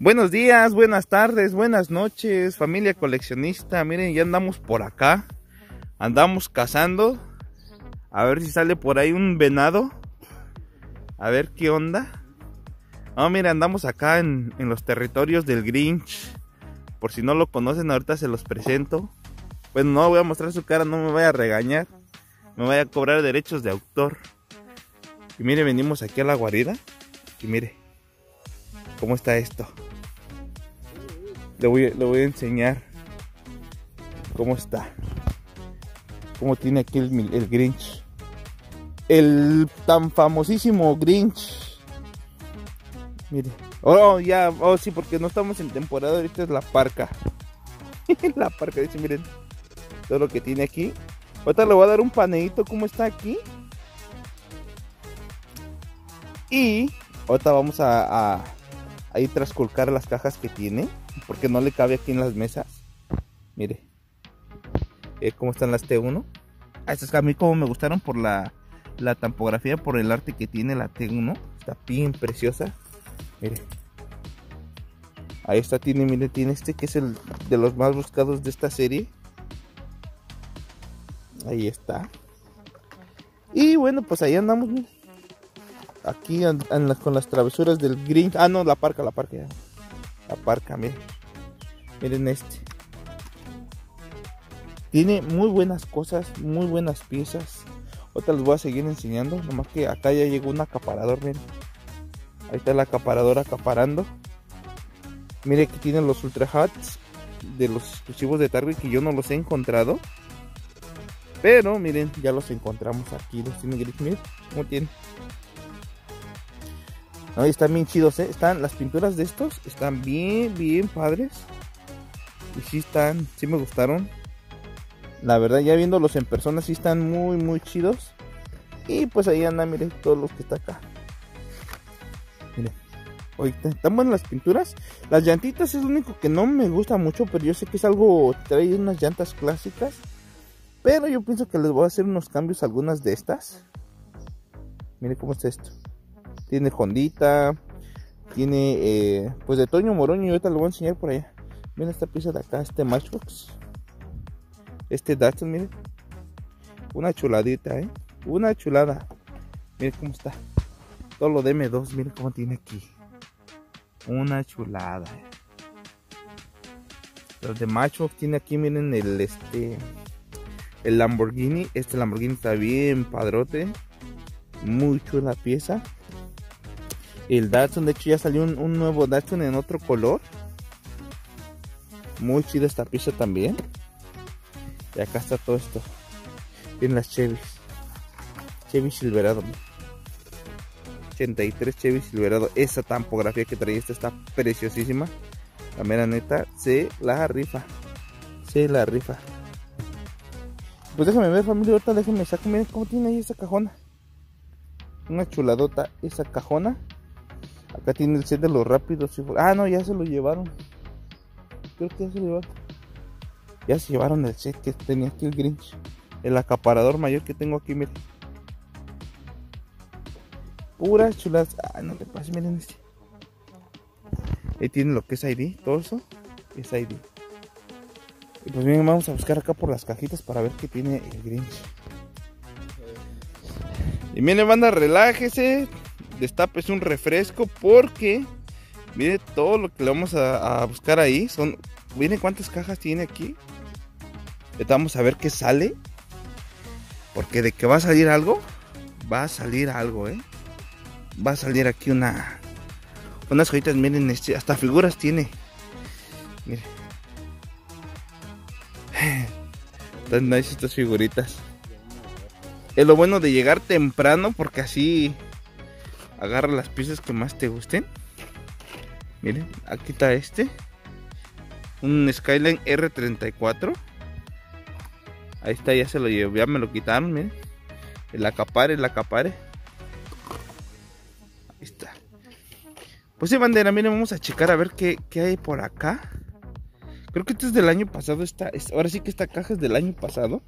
Buenos días, buenas tardes, buenas noches, familia coleccionista. Miren, ya andamos por acá. Andamos cazando. A ver si sale por ahí un venado. A ver qué onda. No, miren, andamos acá en los territorios del Grinch. Por si no lo conocen, ahorita se los presento. Bueno, no voy a mostrar su cara, no me vaya a regañar. Me vaya a cobrar derechos de autor. Y mire, venimos aquí a la guarida. Y mire cómo está esto. Le voy a enseñar cómo está. Cómo tiene aquí el Grinch. El tan famosísimo Grinch. Mire. Oh, sí, porque no estamos en temporada. Ahorita es la parca. La parca, dice, miren. Todo lo que tiene aquí. Ahorita le voy a dar un paneíto cómo está aquí. Y ahorita vamos a ir trascolcar las cajas que tiene. Porque no le cabe aquí en las mesas. Mire. Cómo están las T1. Estas a mí como me gustaron por la tampografía, por el arte que tiene la T1. Está bien preciosa. Mire. Ahí está, tiene este que es el de los más buscados de esta serie. Ahí está. Y bueno, pues ahí andamos. Mire. Aquí con las travesuras del Grinch. Ah, no, la parca ya. La parca, miren. Miren este. Tiene muy buenas cosas, muy buenas piezas. Ahorita les voy a seguir enseñando. Nomás que acá ya llegó un acaparador, miren. Ahí está el acaparador acaparando. Mire que tienen los Ultra Hats de los exclusivos de Target que yo no los he encontrado. Pero miren, ya los encontramos aquí. Los tiene Grinch, miren cómo tienen. No, están bien chidos, ¿eh? Las pinturas de estos están bien padres. Y sí me gustaron. La verdad, ya viéndolos en persona, sí están muy chidos. Y pues ahí andan, miren, todos los que está acá. Miren, ahorita están buenas las pinturas. Las llantitas es lo único que no me gusta mucho, pero yo sé que es algo, trae unas llantas clásicas. Pero yo pienso que les voy a hacer unos cambios a algunas de estas. Miren cómo está esto. Tiene Hondita. Tiene pues de Toño Moroño. Y ahorita lo voy a enseñar por allá. Miren esta pieza de acá. Este Matchbox. Este Datsun, miren. Una chuladita, una chulada. Miren cómo está. Todo lo de M2. Miren cómo tiene aquí. Una chulada. Los de Matchbox tiene aquí. Miren el Lamborghini. Este Lamborghini está bien padrote. Muy chula pieza. El Datsun, de hecho ya salió un nuevo Datsun en otro color. Muy chida esta pieza también. Y acá está todo esto. Vienen las Chevys. Chevy Silverado. 83 Chevy Silverado. Esa tampografía que trae esta está preciosísima. La mera neta se la rifa. Pues déjame ver, familia. Ahorita déjenme sacar. Miren cómo tiene ahí esa cajona. Una chuladota esa cajona. Acá tiene el set de los rápidos. Ah, no, ya se lo llevaron. Creo que ya se lo llevaron. Ya se llevaron el set que tenía aquí el Grinch. El acaparador mayor que tengo aquí, miren. Puras chuladas. Ah, no te pases, miren este. Ahí tiene lo que es ID. Todo eso es ID. Y pues bien, vamos a buscar acá por las cajitas para ver qué tiene el Grinch. Y miren, banda, relájese. Destapes un refresco porque mire todo lo que le vamos a buscar ahí. Miren cuántas cajas tiene aquí. Vamos a ver qué sale. Porque de que va a salir algo, va a salir algo, va a salir aquí unas joyitas. Miren, hasta figuras tiene. Miren. Están nice estas figuritas. Es lo bueno de llegar temprano porque así agarra las piezas que más te gusten. Miren, aquí está un Skyline R34. Ahí está, ya se lo llevo, ya me lo quitaron, miren. El acapare. Ahí está. Pues sí, bandera, miren, vamos a checar a ver qué hay por acá. Creo que esto es del año pasado. Ahora sí que esta caja es del año pasado.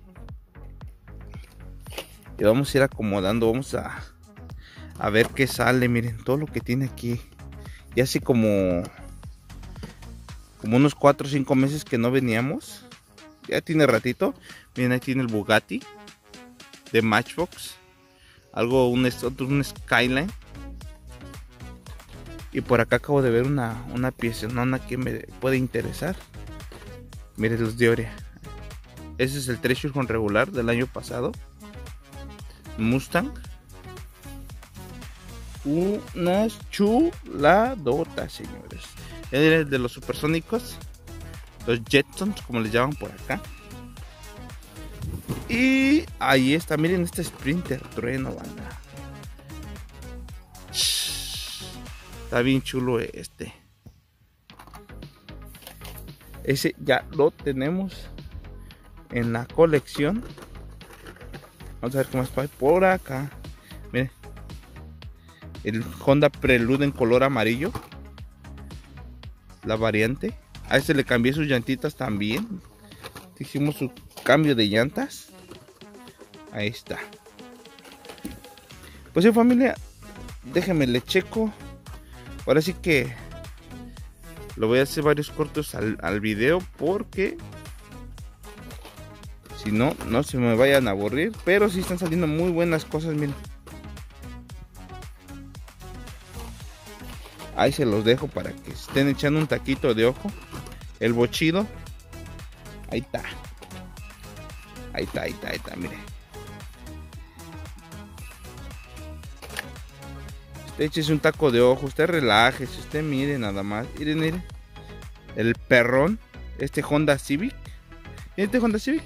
Y vamos a ir acomodando, vamos a ver qué sale. Miren todo lo que tiene aquí. Y así como como unos 4 o 5 meses que no veníamos. Ya tiene ratito. Miren, aquí tiene el Bugatti de Matchbox. Algo, un Skyline. Y por acá acabo de ver una piecenona que me puede interesar. Miren los de Oria. Ese es el Treasure con regular del año pasado. Mustang. Unas chuladotas, señores. Es de los supersónicos. Los Jetsons, como les llaman por acá. Y ahí está, miren este Sprinter trueno, banda. Está bien chulo este. Ese ya lo tenemos en la colección. Vamos a ver qué más hay por acá. Miren. El Honda Prelude en color amarillo. La variante. A este le cambié sus llantitas también. Hicimos su cambio de llantas. Ahí está. Pues sí, familia. Déjenme le checo. Ahora sí que lo voy a hacer varios cortos al video, porque si no, no se me vayan a aburrir. Pero sí están saliendo muy buenas cosas, miren. Ahí se los dejo para que estén echando un taquito de ojo. El bochido. Ahí está. Ahí está, miren. Échese un taco de ojo, usted relájese, usted mire nada más. Miren. El perrón. Este Honda Civic. ¿Este Honda Civic?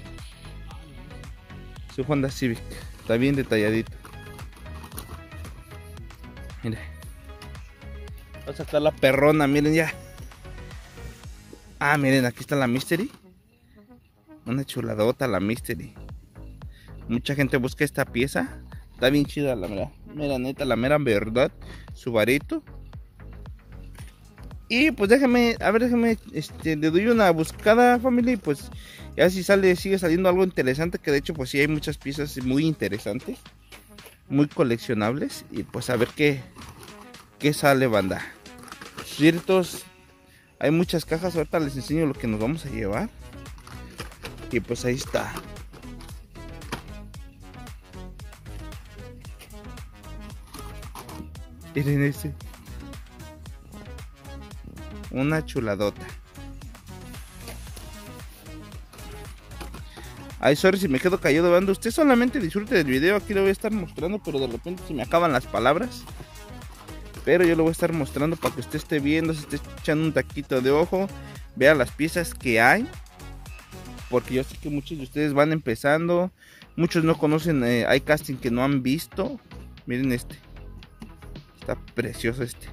Su Honda Civic. Está bien detalladito. Mire. Voy a sacar la perrona, miren ya. Ah, miren, aquí está la Mystery. Una chuladota la Mystery. Mucha gente busca esta pieza. Está bien chida la mera. Mira, neta, la mera verdad. Subarito. Y pues déjame le doy una buscada, familia. Y pues ya si sigue saliendo algo interesante. Que de hecho pues sí hay muchas piezas muy interesantes. Muy coleccionables. Y pues a ver qué sale, banda. Ciertos. Hay muchas cajas. Ahorita les enseño lo que nos vamos a llevar. Y pues ahí está. Miren ese. Una chuladota. Ay, sorry si me quedo callado, banda. Usted solamente disfrute del video. Aquí lo voy a estar mostrando, pero de repente se me acaban las palabras. Pero yo lo voy a estar mostrando para que usted esté viendo, se esté echando un taquito de ojo. Vea las piezas que hay. Porque yo sé que muchos de ustedes van empezando. Muchos no conocen iCasting, que no han visto. Miren este. Está precioso este.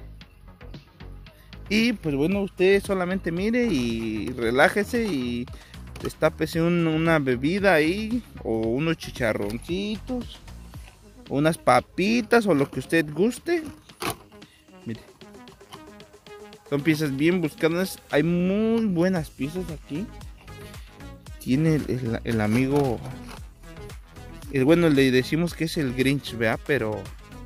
Y pues bueno, usted solamente mire y relájese y destápese una bebida ahí, o unos chicharroncitos, unas papitas o lo que usted guste. Mire. Son piezas bien buscadas. Hay muy buenas piezas aquí. Tiene el amigo. Bueno, le decimos que es el Grinch, ¿verdad? Pero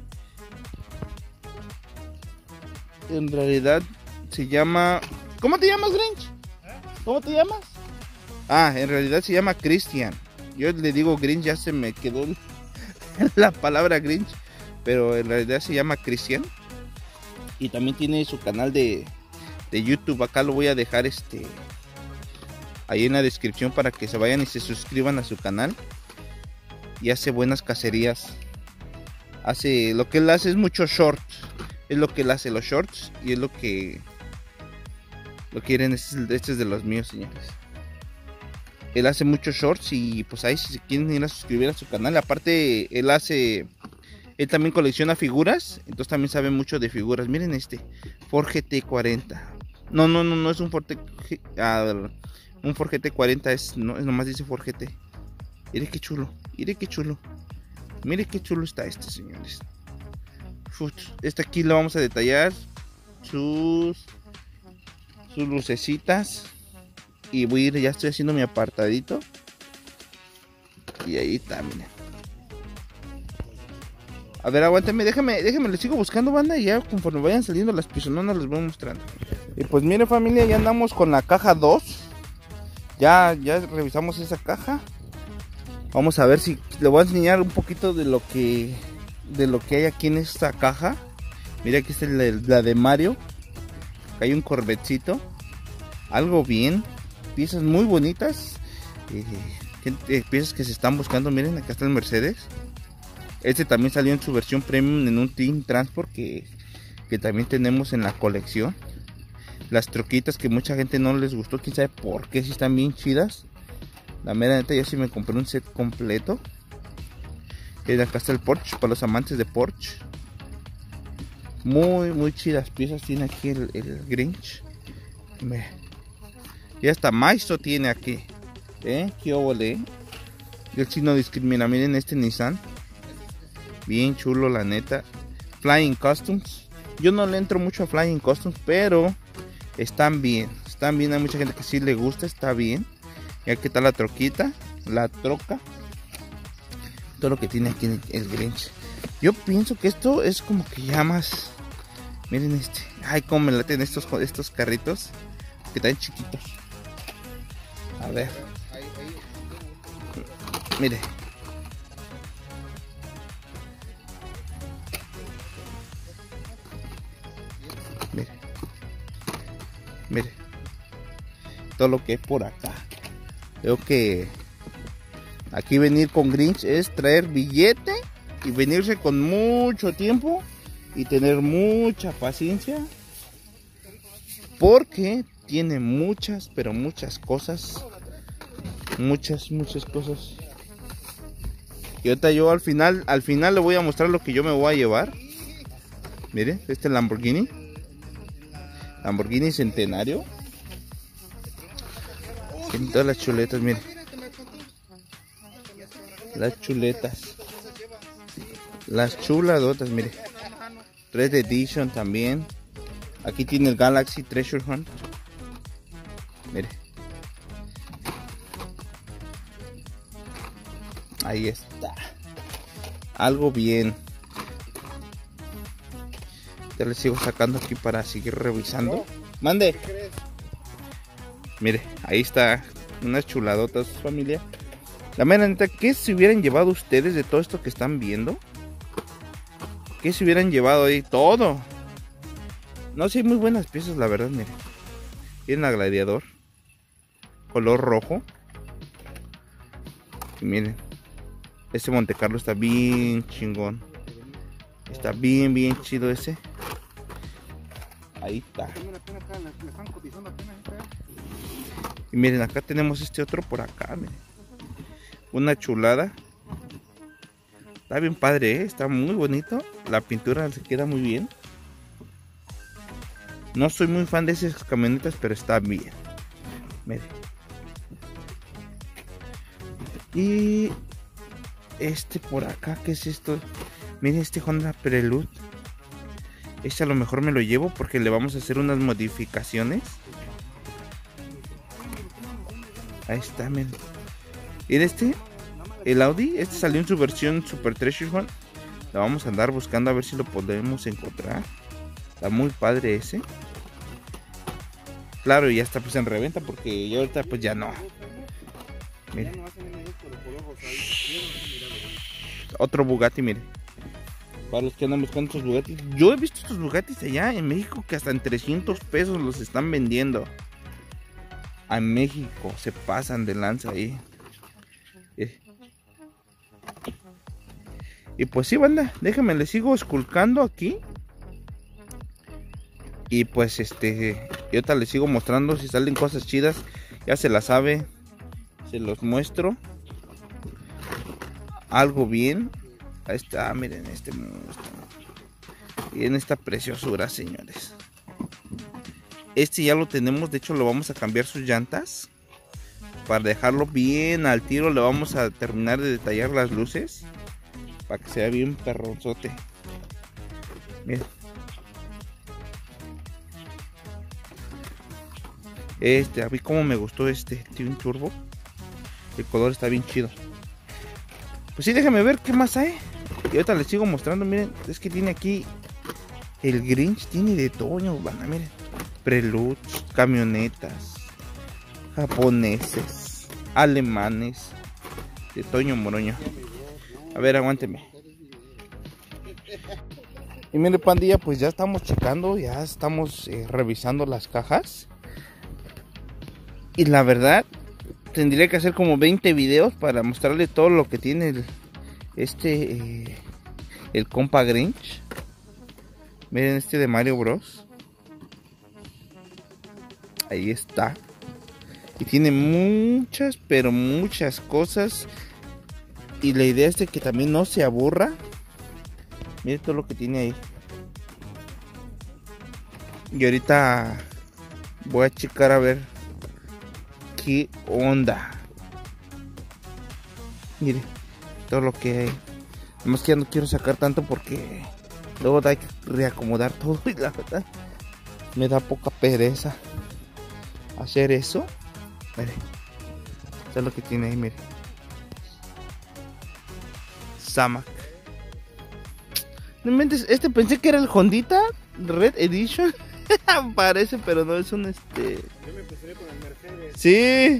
en realidad se llama... ¿Cómo te llamas, Grinch? ¿Cómo te llamas? Ah, en realidad se llama Christian. Yo le digo Grinch, ya se me quedó la palabra Grinch. Pero en realidad se llama Christian. Y también tiene su canal de YouTube. Acá lo voy a dejar ahí en la descripción para que se vayan y se suscriban a su canal. Y hace buenas cacerías. Lo que él hace es muchos shorts. Es lo que él hace, los shorts. Y es lo que quieren. Este es de los míos, señores. Él hace muchos shorts. Y pues ahí si se quieren ir a suscribir a su canal. Aparte él también colecciona figuras. Entonces también sabe mucho de figuras. Miren este Ford GT40. No es un Ford un Ford GT40. No, nomás dice Ford GT. Mire qué chulo. Mire qué chulo. Mire qué chulo está señores. Este aquí lo vamos a detallar. Sus lucecitas. Y ya estoy haciendo mi apartadito. Y ahí está, miren. A ver, aguántame, déjame, le sigo buscando, banda. Y ya conforme vayan saliendo las pisononas les voy mostrando. Y pues mire familia, ya andamos con la caja 2. Ya revisamos esa caja. Vamos a ver si le voy a enseñar un poquito de lo que hay aquí en esta caja. Mira, aquí está la de Mario. Acá hay un Corvetecito. Algo bien. Piezas muy bonitas. Piezas que se están buscando. Miren, acá está el Mercedes. Este también salió en su versión premium en un Team Transport que también tenemos en la colección. Las troquitas que mucha gente no les gustó, quién sabe por qué, si están bien chidas. La mera neta, yo sí me compré un set completo. Y acá está el Porsche, para los amantes de Porsche. Muy chidas piezas tiene aquí el Grinch. Y hasta Maisto tiene aquí. Qué óvole. Y él sí no discrimina. Miren este Nissan. Bien chulo, la neta. Flying Customs. Yo no le entro mucho a Flying Customs, pero están bien. Están bien. Hay mucha gente que sí le gusta. Está bien. Y aquí está la troquita. La troca. Todo lo que tiene aquí el Grinch. Yo pienso que esto es como que ya más. Miren este. Ay, cómo me laten estos carritos. Que están chiquitos. A ver. Mire. Mire. Todo lo que es por acá. Creo que aquí venir con Grinch es traer billete y venirse con mucho tiempo y tener mucha paciencia, porque tiene muchas, pero muchas cosas. Muchas cosas. Y ahorita yo al final le voy a mostrar lo que yo me voy a llevar. Mire, este Lamborghini Centenario. Tiene todas las chuletas, mire. Las chuletas. Las chuladotas, mire. Red Edition también. Aquí tiene el Galaxy Treasure Hunt. Mire. Ahí está. Algo bien. Ya le sigo sacando aquí para seguir revisando. Mande. Mire, ahí está. Unas chuladotas, familia. La mera neta, ¿qué se hubieran llevado ustedes de todo esto que están viendo? ¿Qué se hubieran llevado ahí? Todo. No sé, muy buenas piezas, la verdad, mire. Miren a Gladiador. Color rojo. Y miren. Este Monte Carlo está bien chingón. Está bien chido ese. Ahí está. Y miren, acá tenemos este otro por acá, miren. Una chulada. Está bien padre, está muy bonito. La pintura se queda muy bien. No soy muy fan de esas camionetas, pero está bien. Miren. Y este por acá, ¿qué es esto? Miren este Honda Prelude. Este a lo mejor me lo llevo porque le vamos a hacer unas modificaciones. Ahí está, miren. Y el Audi, este salió en su versión Super Treasure Hunt. La vamos a andar buscando a ver si lo podemos encontrar. Está muy padre ese. Claro, ya está pues en reventa porque ya ahorita pues ya no. Miren. Otro Bugatti, miren. Para los que andan buscando estos Bugattis. Yo he visto estos Bugattis allá en México que hasta en 300 pesos los están vendiendo. A México se pasan de lanza ahí. Y pues sí, banda, déjenme, les sigo esculcando aquí. Y pues y ahorita les sigo mostrando si salen cosas chidas. Ya se las sabe. Se los muestro. Algo bien. Ahí está, miren este monstruo. Y en esta preciosura, señores. Este ya lo tenemos, de hecho lo vamos a cambiar sus llantas. Para dejarlo bien al tiro, le vamos a terminar de detallar las luces. Para que sea bien perronzote. Miren. A mí como me gustó tiene un turbo. El color está bien chido. Pues sí, déjame ver qué más hay. Y ahorita les sigo mostrando, miren. Es que tiene aquí el Grinch, tiene de todo, banda, miren. Prelude, camionetas, japoneses, alemanes, de Toño Moroño. A ver, aguánteme. Y mire, pandilla, pues ya estamos checando, ya estamos revisando las cajas. Y la verdad, tendría que hacer como 20 videos para mostrarle todo lo que tiene el compa Grinch. Miren este de Mario Bros. Ahí está. Y tiene muchas, pero muchas cosas. Y la idea es de que también no se aburra. Miren todo lo que tiene ahí. Y ahorita voy a checar a ver qué onda. Mire todo lo que hay. Además que ya no quiero sacar tanto porque luego hay que reacomodar todo. Y la verdad me da poca pereza hacer eso. Mire, esto es lo que tiene ahí, mire. Samak. No inventes, pensé que era el Hondita Red Edition. Parece, pero no es un Yo me empecé con el Mercedes. Sí.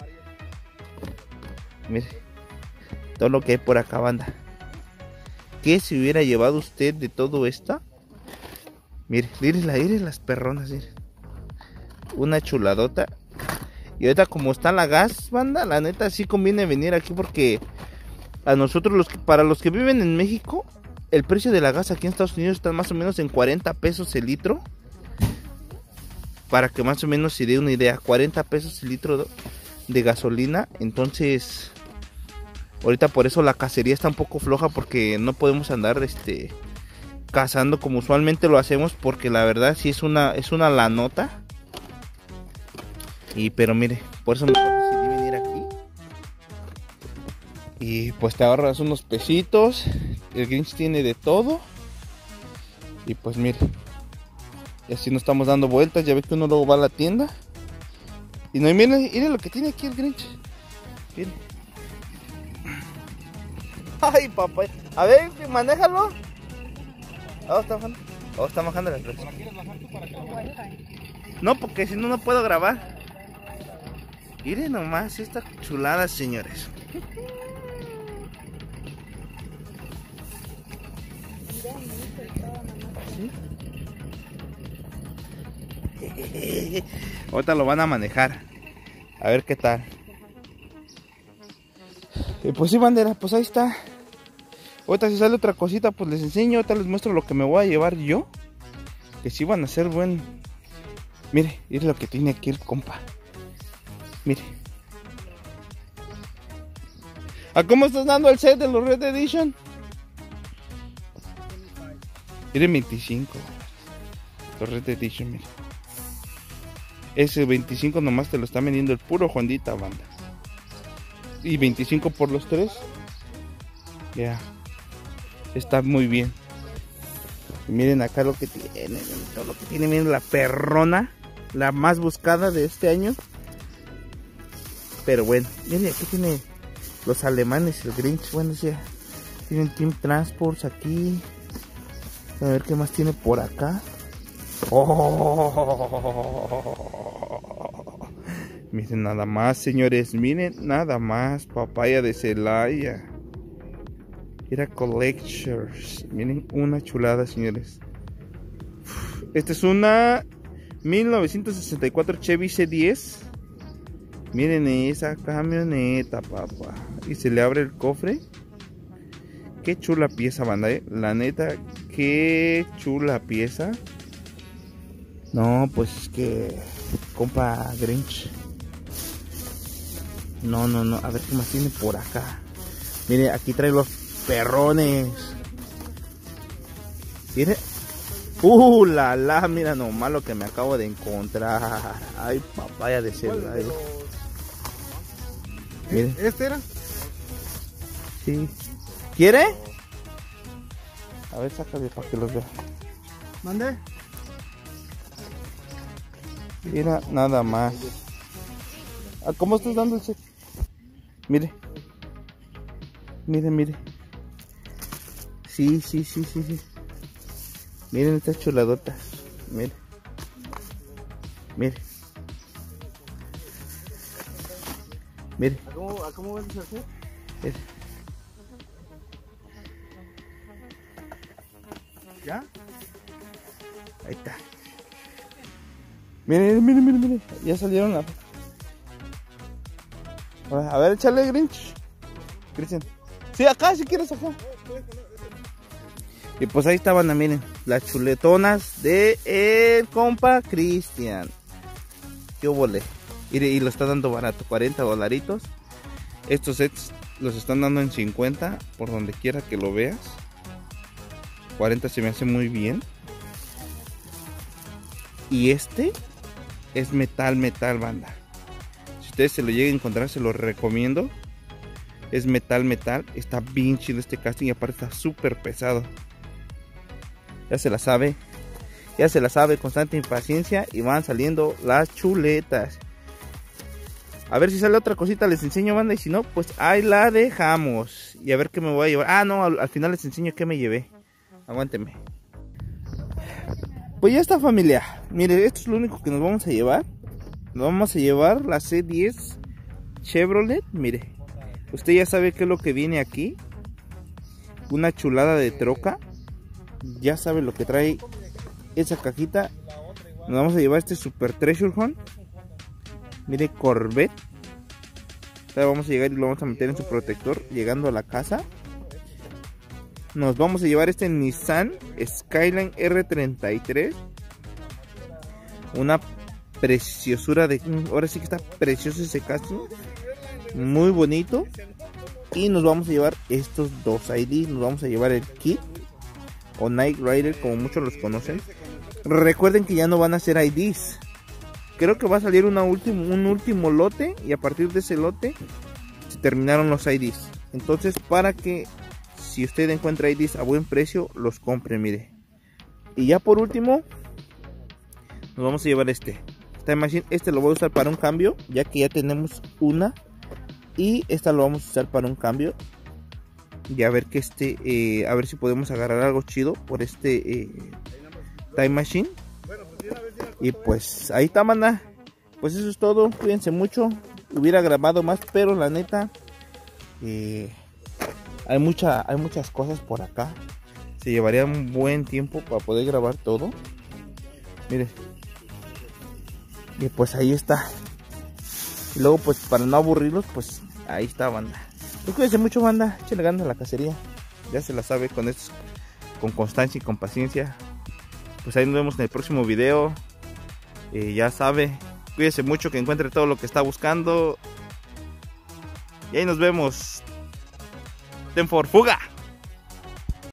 Mire, todo lo que hay por acá, banda. ¿Qué se hubiera llevado usted de todo esto? Mire, mire las perronas, mire. Una chuladota. Y ahorita como está la gas, banda, la neta sí conviene venir aquí porque a nosotros para los que viven en México, el precio de la gas aquí en Estados Unidos está más o menos en 40 pesos el litro. Para que más o menos se dé una idea, 40 pesos el litro de gasolina. Entonces, ahorita por eso la cacería está un poco floja porque no podemos andar cazando como usualmente lo hacemos, porque la verdad sí es una lanota. Pero mire, por eso mejor decidí venir aquí. Y pues te ahorras unos pesitos. El Grinch tiene de todo. Y pues mire, y así nos estamos dando vueltas. Ya ve que uno luego va a la tienda y no, miren lo que tiene aquí el Grinch. Miren. Ay, papá. A ver, manéjalo. Está bajando. Está bajando la presión. ¿La quieres bajar tú para que lo bajes? No, porque si no, no puedo grabar. Miren nomás esta chulada, señores. ¿Sí? Ahorita lo van a manejar. A ver qué tal. Pues sí, bandera, pues ahí está. Ahorita si sale otra cosita, pues les enseño. Ahorita les muestro lo que me voy a llevar yo. Que sí van a ser buen. Mire, mire lo que tiene aquí el compa. Mire. ¿A cómo estás dando el set de los Red Edition? Mire, 25. Los Red Edition, mire. Ese 25 nomás te lo está vendiendo el puro Hondita, banda. Y 25 por los 3. Ya. Está muy bien. Y miren acá lo que tiene. Todo lo que tiene. Miren la perrona. La más buscada de este año. Pero bueno. Miren, aquí tiene los alemanes. El Grinch. Bueno, ya. Tienen Team Transports aquí. A ver qué más tiene por acá. Oh, miren nada más, señores. Miren nada más. Papaya de Celaya. Era Collectors. Miren, una chulada, señores. Esta es una 1964 Chevy C10. Miren esa camioneta, papá. Y se le abre el cofre. Qué chula pieza, banda, la neta, qué chula pieza. No, pues es que compa Grinch. No. A ver qué más tiene por acá. Mire, aquí trae los perrones. Mire. La, mira nomás lo que me acabo de encontrar. Ay, papaya de celular. Mire. ¿Este era? Sí. ¿Quiere? A ver, sácale para que los vea. ¿Mande? Mira, nada más. ¿Cómo estás dando el set? Mire. Mire. Sí. Miren estas chuladotas. Mire. Mire. Mire. ¿A cómo ves el hacer? Mire. ¿Ya? Ahí está. Miren, miren, miren, miren. Ya salieron la... A ver, échale, Grinch. Cristian. Sí, acá, si quieres, acá. Y pues ahí estaban, miren, las chuletonas de el compa Cristian. Qué volé. Y lo está dando barato, 40 dolaritos. Estos sets los están dando en 50, por donde quiera que lo veas. 40 se me hace muy bien. Y este es metal, banda. Si ustedes se lo lleguen a encontrar, se lo recomiendo. Es metal. Está bien chido este casting y aparte está súper pesado. Ya se la sabe. Constante impaciencia y van saliendo las chuletas. A ver si sale otra cosita, les enseño, banda. Y si no, pues ahí la dejamos. Y a ver qué me voy a llevar. Ah, no, al final les enseño qué me llevé. Aguánteme. Pues ya está, familia. Mire, esto es lo único que nos vamos a llevar. Nos vamos a llevar la C10 Chevrolet. Mire, usted ya sabe qué es lo que viene aquí. Una chulada de troca. Ya sabe lo que trae esa cajita. Nos vamos a llevar este Super Treasure Hunt. Mire, Corvette. Ahora vamos a llegar y lo vamos a meter en su protector llegando a la casa. Nos vamos a llevar este Nissan Skyline R33. Una preciosura de... Ahora sí que está precioso ese casting. Muy bonito. Y nos vamos a llevar estos dos IDs. Nos vamos a llevar el Kit o Night Rider, como muchos los conocen. Recuerden que ya no van a ser IDs. Creo que va a salir un último lote. Y a partir de ese lote se terminaron los IDs. Entonces, para que si usted encuentra IDs a buen precio, los compre, mire. Y ya por último, nos vamos a llevar este Time Machine. Este lo voy a usar para un cambio, ya que ya tenemos una. Y esta lo vamos a usar para un cambio. Y a ver que a ver si podemos agarrar algo chido por este Time Machine. Y pues ahí está, manda. Pues eso es todo. Cuídense mucho. Hubiera grabado más, pero la neta hay muchas cosas por acá. Se llevaría un buen tiempo para poder grabar todo. Mire. Y pues ahí está. Y luego pues para no aburrirlos, pues ahí está, banda. Pues cuídense mucho, banda. Échale ganas a la cacería. Ya se la sabe, con esto, con constancia y con paciencia. Pues ahí nos vemos en el próximo video. Ya sabe. Cuídense mucho, que encuentre todo lo que está buscando. Y ahí nos vemos. Ten for fuga.